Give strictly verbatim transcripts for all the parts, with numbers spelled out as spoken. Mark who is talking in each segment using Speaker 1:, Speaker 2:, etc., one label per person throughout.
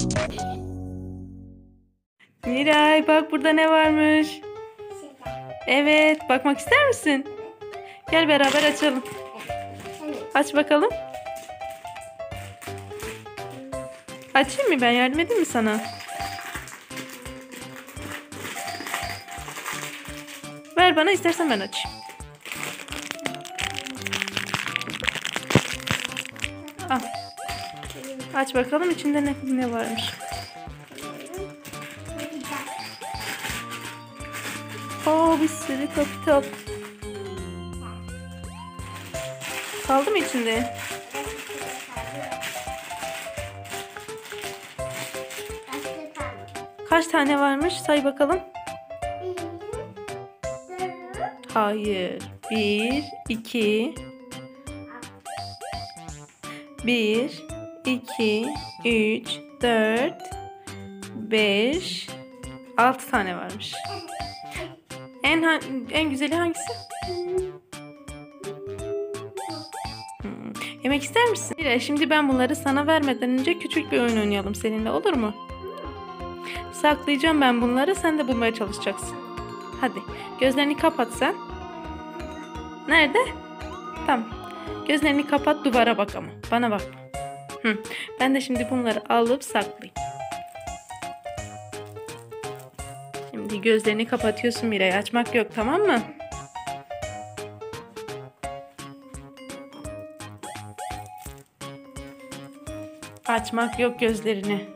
Speaker 1: Miray bak burada ne varmış. Evet, bakmak ister misin? Gel beraber açalım. Aç bakalım. Açayım mı ben? Yardım edeyim mi sana? Ver bana, istersen ben açayım. Al. Aç bakalım içinde ne, ne varmış. Oo, bir sürü top top. Kaldı mı içinde? Kaç tane varmış? Say bakalım. Hayır. Bir, iki. Bir, iki, üç, dört, beş, altı tane varmış. En en güzeli hangisi? Hmm. Yemek ister misin? Mira, şimdi ben bunları sana vermeden önce küçük bir oyun oynayalım seninle, olur mu? Saklayacağım ben bunları, sen de bulmaya çalışacaksın. Hadi gözlerini kapat sen. Nerede? Tamam. Gözlerini kapat, duvara bak ama. Bana bakma. Hı. Ben de şimdi bunları alıp saklayayım. Şimdi gözlerini kapatıyorsun Miray. Açmak yok, tamam mı? Açmak yok gözlerini.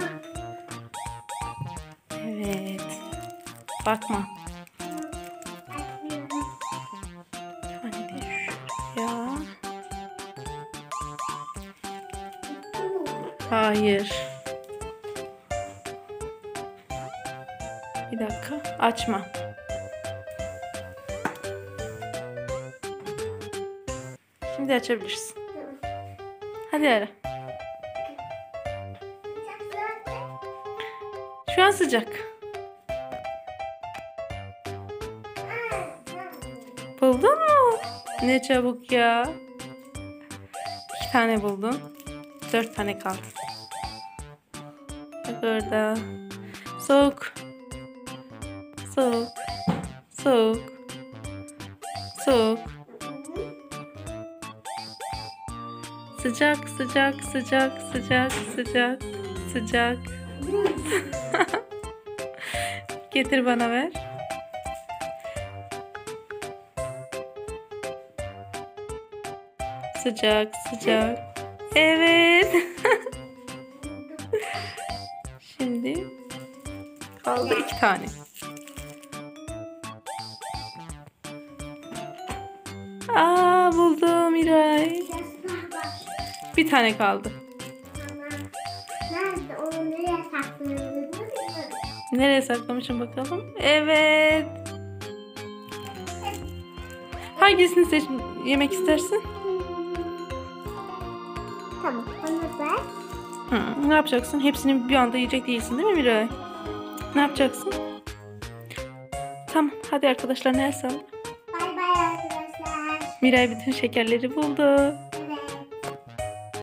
Speaker 1: Evet. Bakma. Hadi şuraya. Hayır. Bir dakika. Açma. Şimdi açabilirsin. Hadi ara. Şu an sıcak. Buldun mu? Ne çabuk ya. İki tane buldun. Dört tane kaldı. Bak orada. Soğuk. Soğuk. Soğuk. Soğuk. Sıcak, sıcak, sıcak, sıcak, sıcak, sıcak. Getir bana, ver. Sıcak, sıcak. Evet. Şimdi kaldı iki tane. Aa, buldum Miray. Bir tane kaldı.
Speaker 2: Nerede? Onu nereye sakladın?
Speaker 1: Nereye saklamışım bakalım? Evet. Hangisini seç yemek istersin?
Speaker 2: Tamam, bana ver.
Speaker 1: Hı, ne yapacaksın? Hepsini bir anda yiyecek değilsin değil mi Miray? Ne yapacaksın? Tamam, hadi arkadaşlar, ne sağlık.
Speaker 2: Bay bay arkadaşlar.
Speaker 1: Miray bütün şekerleri buldu.